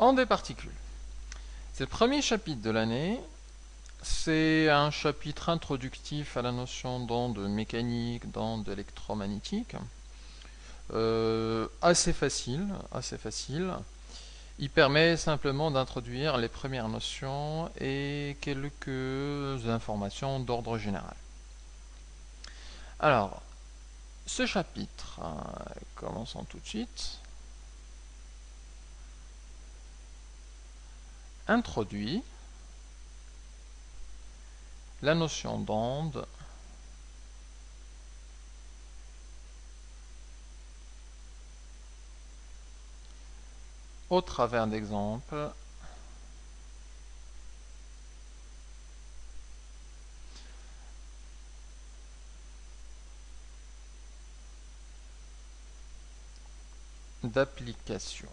Ondes et particules. C'est le premier chapitre de l'année. C'est un chapitre introductif à la notion d'ondes mécaniques, d'ondes électromagnétiques. Assez facile, assez facile. Il permet simplement d'introduire les premières notions et quelques informations d'ordre général. Alors, ce chapitre, commençons tout de suite, introduit la notion d'onde au travers d'exemples d'application.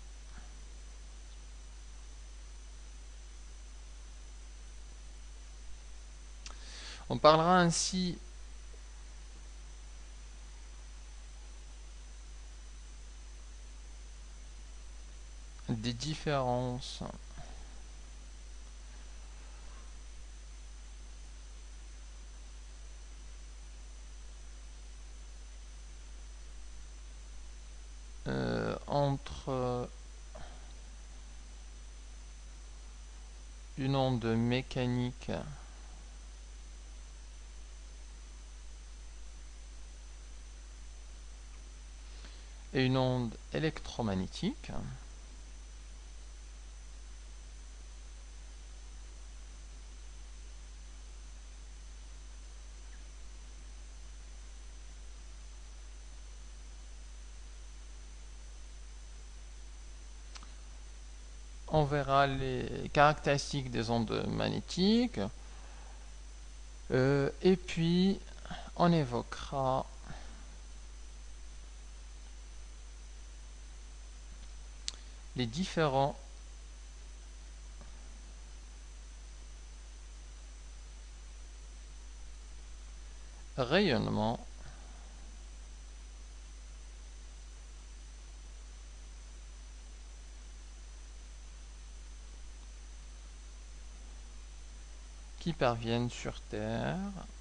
On parlera ainsi des différences entre une onde mécanique et une onde électromagnétique. On verra les caractéristiques des ondes magnétiques et puis on évoquera les différents rayonnements qui parviennent sur Terre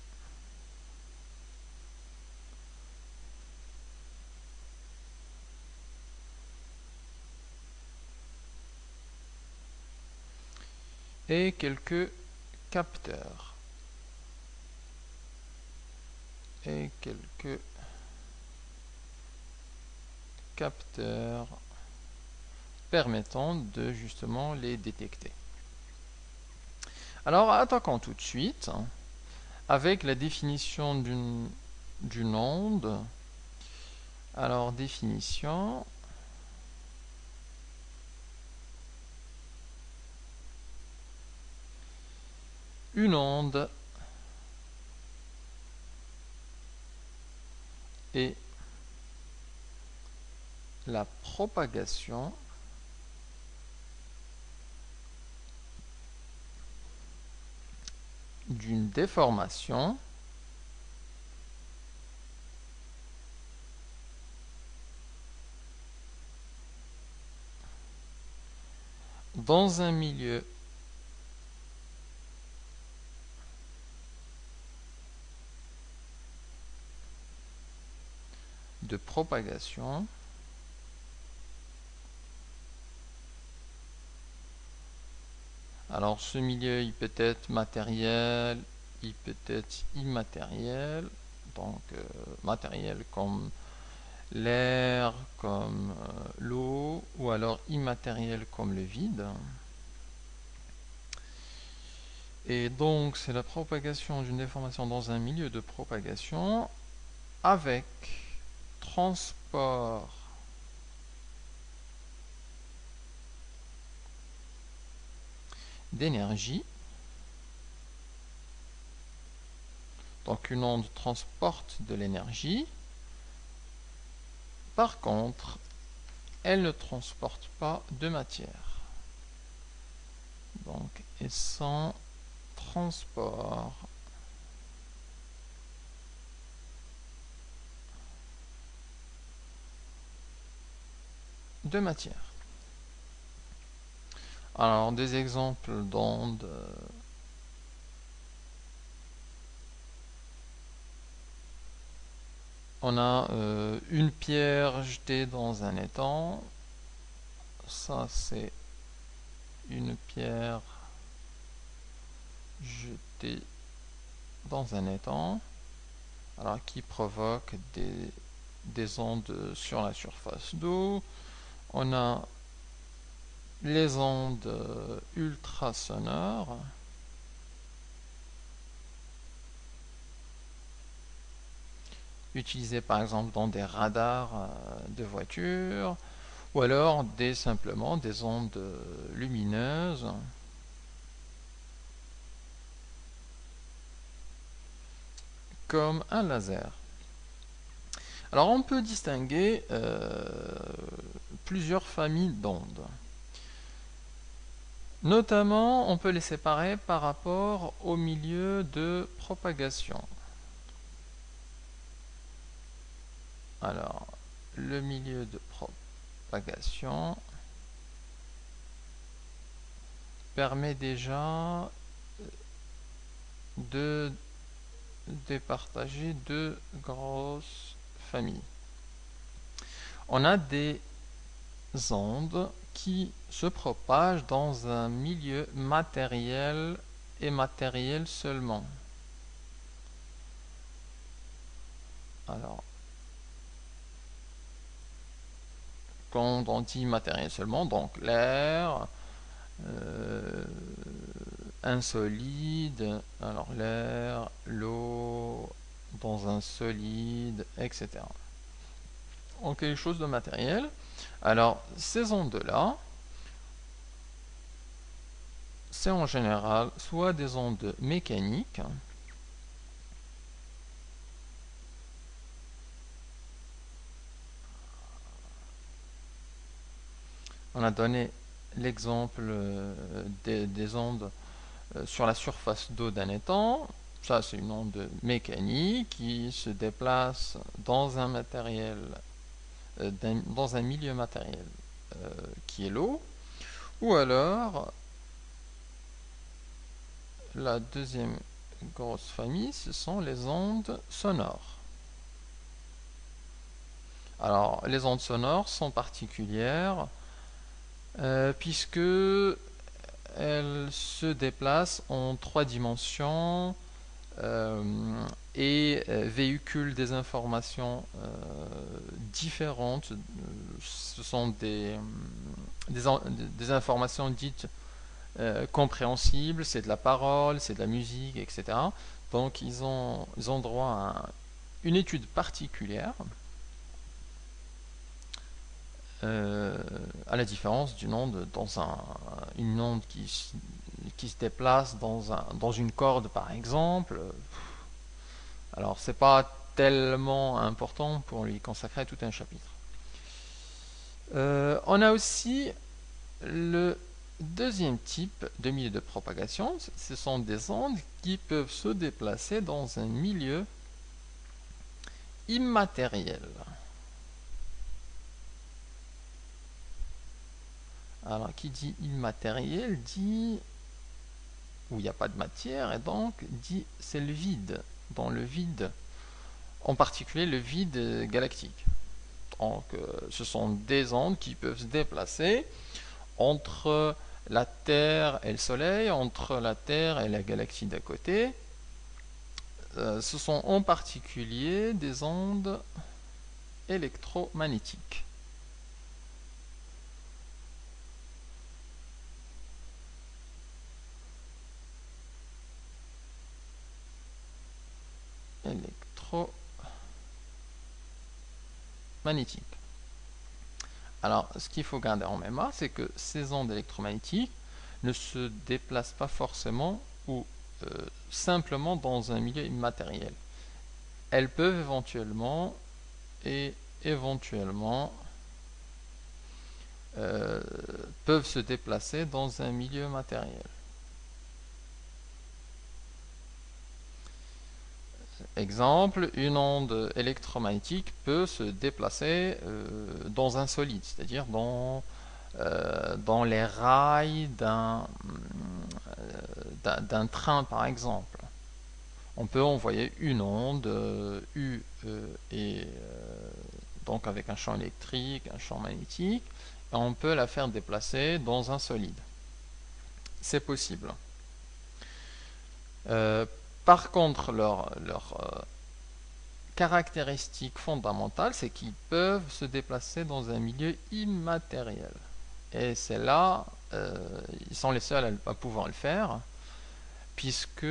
et quelques capteurs permettant de justement les détecter. Alors attaquons tout de suite avec la définition d'une onde. Alors définition. Une onde est la propagation d'une déformation dans un milieu de propagation Alors ce milieu il peut être matériel, il peut être immatériel, donc matériel comme l'air, comme l'eau, ou alors immatériel comme le vide. Et donc c'est la propagation d'une déformation dans un milieu de propagation avec transport d'énergie. Donc une onde transporte de l'énergie. Par contre, elle ne transporte pas de matière. Donc, et sans transport de matière. Alors, des exemples d'ondes. On a une pierre jetée dans un étang. Ça, c'est une pierre jetée dans un étang, alors qui provoque des ondes sur la surface d'eau. On a les ondes ultrasonores, utilisées par exemple dans des radars de voitures, ou alors simplement des ondes lumineuses, comme un laser. Alors on peut distinguer plusieurs familles d'ondes. Notamment, on peut les séparer par rapport au milieu de propagation. Alors, le milieu de propagation permet déjà de départager deux grosses familles. On a des ondes qui se propagent dans un milieu matériel et matériel seulement. Alors, quand on dit matériel seulement, donc l'air, un solide, alors l'air, l'eau, dans un solide, etc. Donc quelque chose de matériel. Alors, ces ondes-là, c'est en général soit des ondes mécaniques, on a donné l'exemple des ondes sur la surface d'eau d'un étang. Ça, c'est une onde mécanique qui se déplace dans un matériel, dans un milieu matériel qui est l'eau. Ou alors, la deuxième grosse famille, ce sont les ondes sonores. Alors, les ondes sonores sont particulières puisque elles se déplacent en 3 dimensions et véhiculent des informations différentes. Ce sont des informations dites compréhensibles, c'est de la parole, c'est de la musique, etc. Donc ils ont droit à une étude particulière, à la différence d'une onde une onde qui se déplace dans une corde par exemple. Alors c'est pas tellement important pour lui consacrer tout un chapitre. On a aussi le deuxième type de milieu de propagation. Ce sont des ondes qui peuvent se déplacer dans un milieu immatériel. Alors, qui dit immatériel dit où il n'y a pas de matière, et donc dit c'est le vide. Dans le vide, en particulier le vide galactique. Donc, ce sont des ondes qui peuvent se déplacer entre la Terre et le Soleil, entre la Terre et la galaxie d'à côté. Ce sont en particulier des ondes électromagnétiques. Magnétiques. Alors, ce qu'il faut garder en mémoire, c'est que ces ondes électromagnétiques ne se déplacent pas forcément ou simplement dans un milieu immatériel. Elles peuvent éventuellement peuvent se déplacer dans un milieu matériel. Exemple, une onde électromagnétique peut se déplacer dans un solide, c'est-à-dire dans dans les rails d'un train par exemple. On peut envoyer une onde U et donc avec un champ électrique, un champ magnétique, et on peut la faire déplacer dans un solide. C'est possible. Par contre, leur caractéristique fondamentale, c'est qu'ils peuvent se déplacer dans un milieu immatériel. Et c'est là, ils sont les seuls à pouvoir le faire, puisque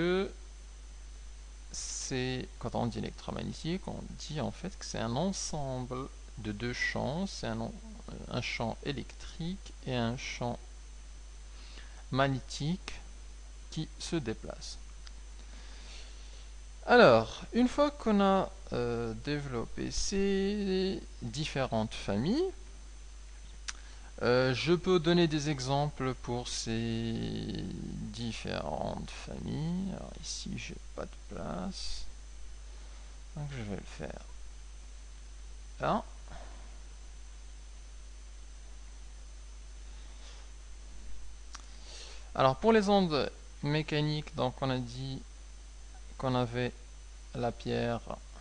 c'est, quand on dit électromagnétique, on dit en fait que c'est un ensemble de deux champs, c'est un champ électrique et un champ magnétique qui se déplacent. Alors, une fois qu'on a développé ces différentes familles, je peux donner des exemples pour ces différentes familles. Alors ici, j'ai pas de place, donc je vais le faire là. Alors pour les ondes mécaniques, donc on a dit qu'on avait la pierre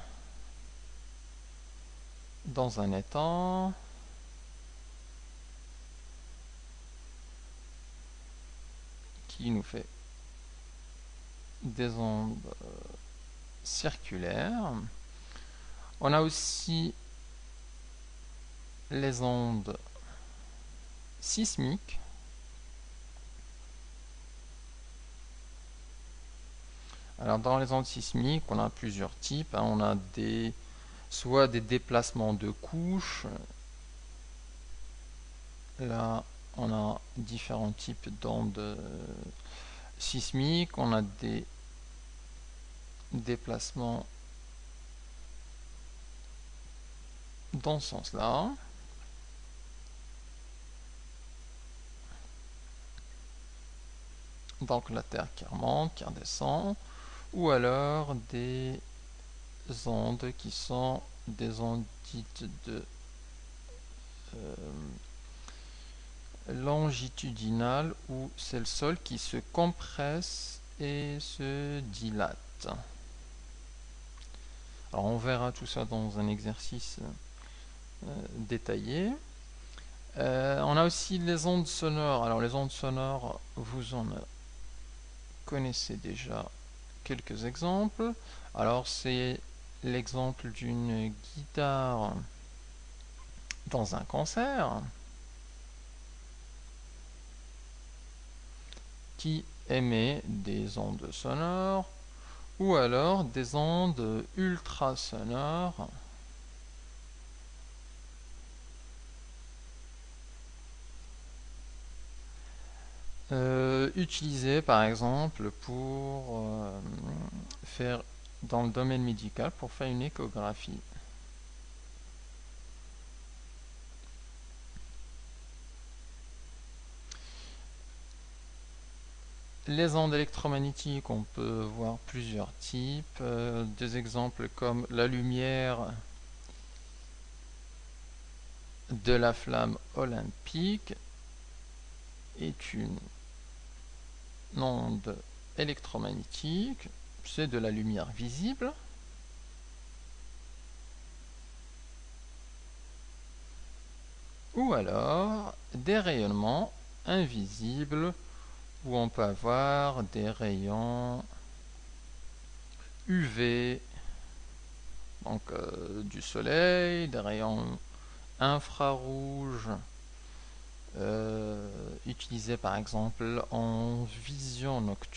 dans un étang. Qui nous fait des ondes circulaires. On a aussi les ondes sismiques. Alors dans les ondes sismiques, on a plusieurs types. On a soit des déplacements de couches. Là, on a différents types d'ondes sismiques. On a des déplacements dans ce sens-là. Donc la Terre qui remonte, qui redescend. Ou alors des ondes qui sont des ondes dites de longitudinales, où c'est le sol qui se compresse et se dilate. Alors on verra tout ça dans un exercice détaillé. On a aussi les ondes sonores. Alors les ondes sonores, vous en connaissez déjà quelques exemples. Alors c'est l'exemple d'une guitare dans un concert qui émet des ondes sonores, ou alors des ondes ultrasonores utilisées par exemple pour faire, dans le domaine médical, pour faire une échographie. Les ondes électromagnétiques, on peut voir plusieurs types. Des exemples comme la lumière de la flamme olympique est une onde électromagnétique, c'est de la lumière visible. Ou alors des rayonnements invisibles, où on peut avoir des rayons UV, donc du soleil, des rayons infrarouges, utilisés par exemple en vision nocturne.